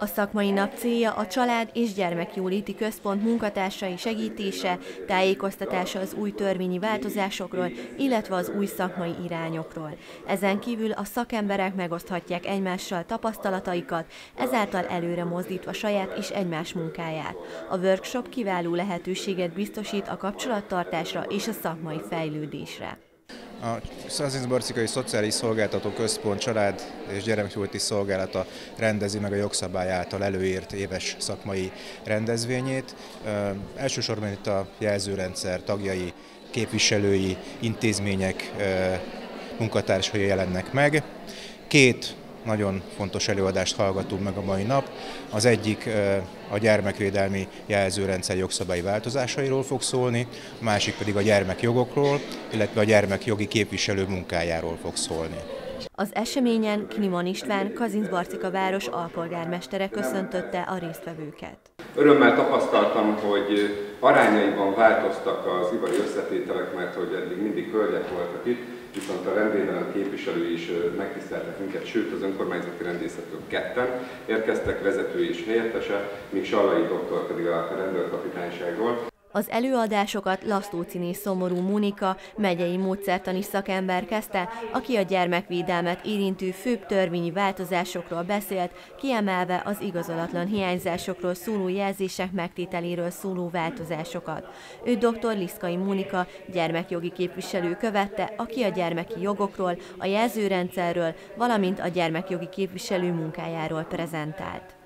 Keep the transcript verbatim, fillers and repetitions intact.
A szakmai nap célja a Család- és Gyermekjóléti Központ munkatársai segítése, tájékoztatása az új törvényi változásokról, illetve az új szakmai irányokról. Ezen kívül a szakemberek megoszthatják egymással tapasztalataikat, ezáltal előre mozdítva saját és egymás munkáját. A workshop kiváló lehetőséget biztosít a kapcsolattartásra és a szakmai fejlődésre. A Kazincbarcikai Szociális Szolgáltató Központ Család- és Gyermekjóléti Szolgálata rendezi meg a jogszabály által előírt éves szakmai rendezvényét. E, elsősorban itt a jelzőrendszer tagjai, képviselői, intézmények e, munkatársai jelennek meg. Két nagyon fontos előadást hallgatunk meg a mai nap. Az egyik a gyermekvédelmi jelzőrendszer jogszabályi változásairól fog szólni, a másik pedig a gyermekjogokról, illetve a gyermekjogi képviselő munkájáról fog szólni. Az eseményen Kniman István, Kazincbarcika város alpolgármestere köszöntötte a résztvevőket. Örömmel tapasztaltam, hogy arányaiban változtak az ipari összetételek, mert hogy eddig mindig hölgyek voltak itt, viszont a rendvédelem képviselői is megtiszteltek minket, sőt az önkormányzati rendészetről ketten érkeztek, vezető és helyettese, míg Sallai doktor pedig a rendőrkapitányságról. Az előadásokat Lasztóciné Szomorú Mónika, megyei módszertani szakember kezdte, aki a gyermekvédelmet érintő főbb törvényi változásokról beszélt, kiemelve az igazolatlan hiányzásokról szóló jelzések megtételéről szóló változásokat. Ő dr. Liszkai Mónika gyermekjogi képviselő követte, aki a gyermeki jogokról, a jelzőrendszerről, valamint a gyermekjogi képviselő munkájáról prezentált.